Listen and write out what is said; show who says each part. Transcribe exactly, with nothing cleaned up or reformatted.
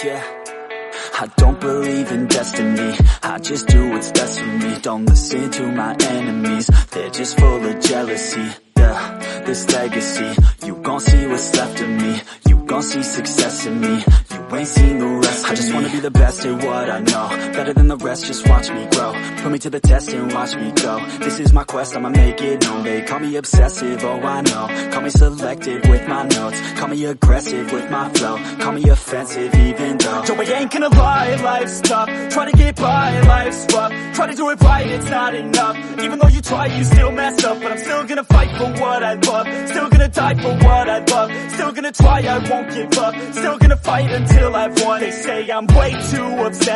Speaker 1: yeah. I don't believe in destiny, I just do what's best for me. Don't listen to my enemies, they're just full of jealousy. Yeah, this legacy, you gon' see what's left of me. You gon' see success in me, you ain't seen the rest of me. I just wanna be the best at what I know, better than the rest, just watch me grow. Put me to the test and watch me go. This is my quest, I'ma make it known. They call me obsessive, oh I know. Call me selective with my notes, call me aggressive with my flow. Call me offensive even though Joe, I ain't gonna lie, life's tough. Try to get by, life's rough. Try to do it right, it's not enough. Even though you try, you still mess up. But I'm still gonna fight for what I love, still gonna die for what I love, still gonna try, I won't give up, still gonna fight until I've won. They say I'm way too obsessed,